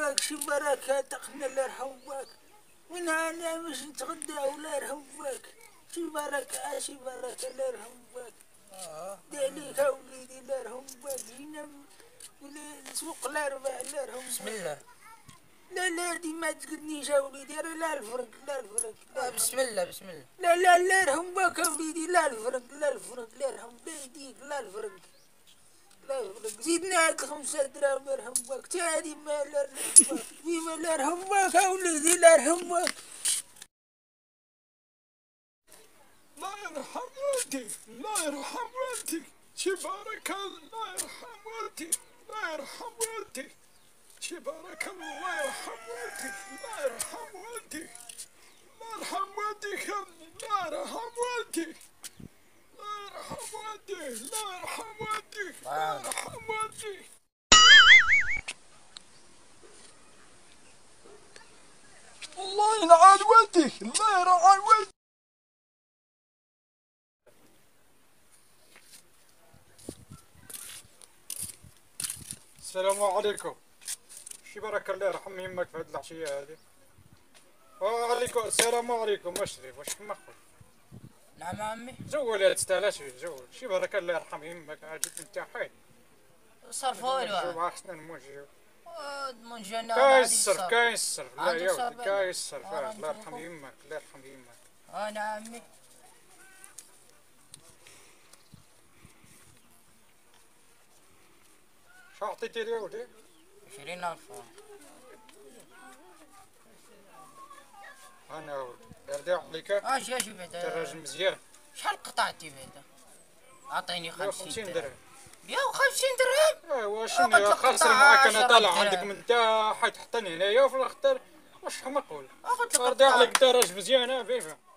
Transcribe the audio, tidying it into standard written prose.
يرحمك شي بركة تقنا الله يرحمك. وين أنا باش نتغدى ولا يرحمك. شي بركة شي بركة الله يرحمك. داليك أوليدي الله يرحمك. جينا سوق الأربع الله يرحمك. بسم الله. لا دي ما تقدنيش أوليدي. لا الفرق لا الفرق. بسم الله بسم الله. لا الله يرحمك أوليدي. لا الفرق لا الفرق لا يرحمك. لا يديك لا الفرق. لا يفرق. زيدنا هاك 5 دراهم يرحمك. تادي ما لا يرحمك. فيما لا يرحمك أوليدي لا يرحمك. الله يرحم والديك الله يرحم والديك شي بركة الله يرحم والديك الله يرحم والديك شي بركة الله يرحم والديك الله يرحم والديك الله يرحم والديك الله يرحم والديك الله يرحم والديك الله يرحم والديك الله يرحم والديك. الله ينعاد والديك الله يرعى والديك. السلام عليكم. شي بركة الله يرحم يمك في هاد العشية هادي. وعليكم السلام عليكم. اشرف واش كما خويا؟ نعم عمي. زول يا تستاهلاش زول. شي بركة الله يرحم يمك عاد انت حي. صرفوا والو. جوا احسن الموجه. من جنة كاين الصرف كاين الصرف. لا عندك يا صرف ولدي كاين الصرف. آه، الله يرحم يمك الله يرحم يمك. أنا عمي. شو عطيتي لي يا ولدي؟ 20,000. انا يا ولدي يرضي عليك. شوف انت راجل مزيان. شحال قطعتي بعدا؟ أعطيني 50 درهم. 150 درهم؟ ايوا شنو خاسر معاك انا طالع عندك من تا حيت حطني هنايا وفي الاخطر واش حمق ولا؟ قلت لك يرضي عليك انت راجل مزيان. فيفا